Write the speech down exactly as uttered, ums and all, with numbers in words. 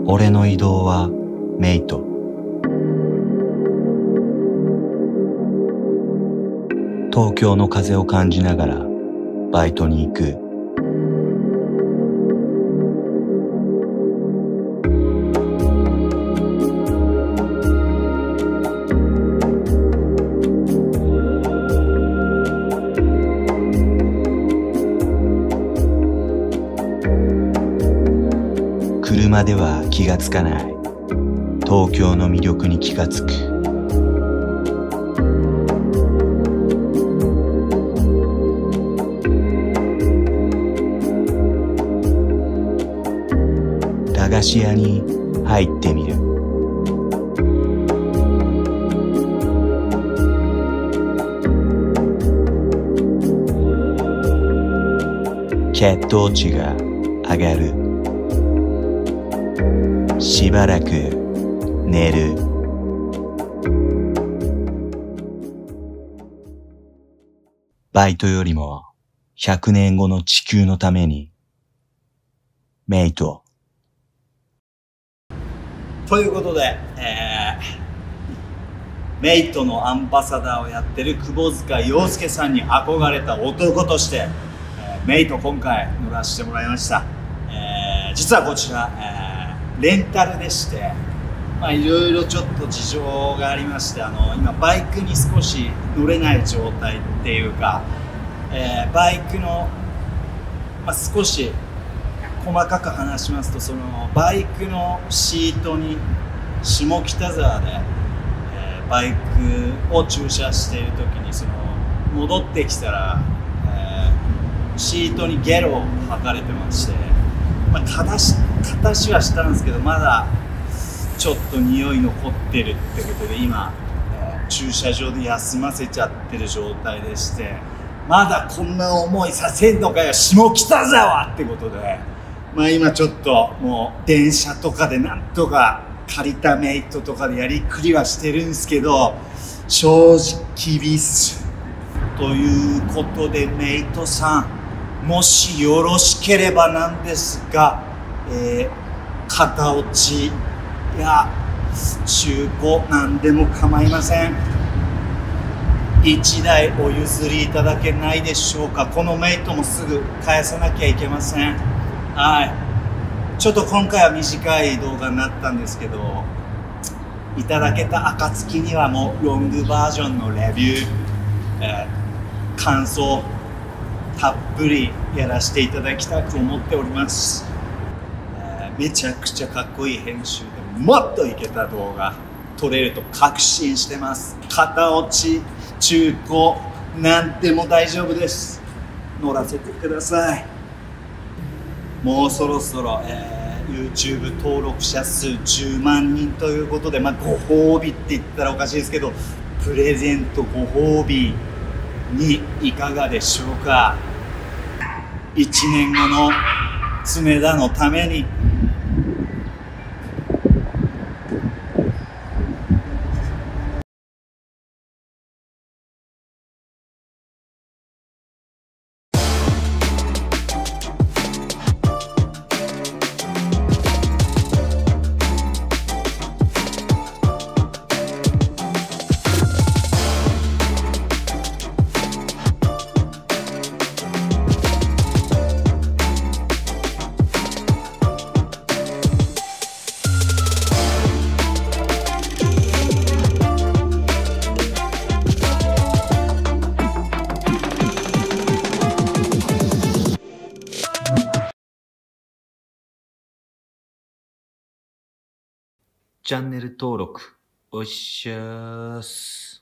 俺の移動はメイト。東京の風を感じながらバイトに行く。車では気がつかない東京の魅力に気がつく。駄菓子屋に入ってみる。血糖値が上がる。しばらく寝る。バイトよりもひゃくねんごの地球のために。メイト。 ということで、えー、メイトのアンバサダーをやってる窪塚洋介さんに憧れた男として、えー、メイト今回乗らせてもらいました。えー、実はこちら、えーレンタルでして、まあいろいろちょっと事情がありまして、あの今バイクに少し乗れない状態っていうか、えー、バイクの、まあ、少し細かく話しますと、そのバイクのシートに下北沢で、えー、バイクを駐車している時にその戻ってきたら、えー、シートにゲロを吐かれてまして。まあ、形形はしたんですけど、まだちょっと匂い残ってるってことで今、えー、駐車場で休ませちゃってる状態でして、まだこんな思いさせんのかよ下北沢ってことで、まあ今ちょっともう電車とかでなんとか借りたメイトとかでやりくりはしてるんですけど、正直厳しいということで、メイトさんもしよろしければなんですが、えー、型落ちや中古なんでも構いません。いちだいお譲りいただけないでしょうか。このメイトもすぐ返さなきゃいけません。はい。ちょっと今回は短い動画になったんですけど、いただけた暁にはもうロングバージョンのレビュー、えー、感想たっぷりやらせていただきたく思っております。えー、めちゃくちゃかっこいい編集でもっといけた動画撮れると確信してます。型落ち、中古なんでも大丈夫です。乗らせてください。もうそろそろ、えー、YouTube 登録者数じゅうまんにんということで、まあ、ご褒美って言ったらおかしいですけど、プレゼントご褒美にいかがでしょうか。いちねんごの常田のために。 チャンネル登録おっしゃーす。